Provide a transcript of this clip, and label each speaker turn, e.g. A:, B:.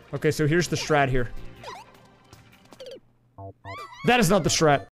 A: Okay, so here's the strat here. That is not the strat.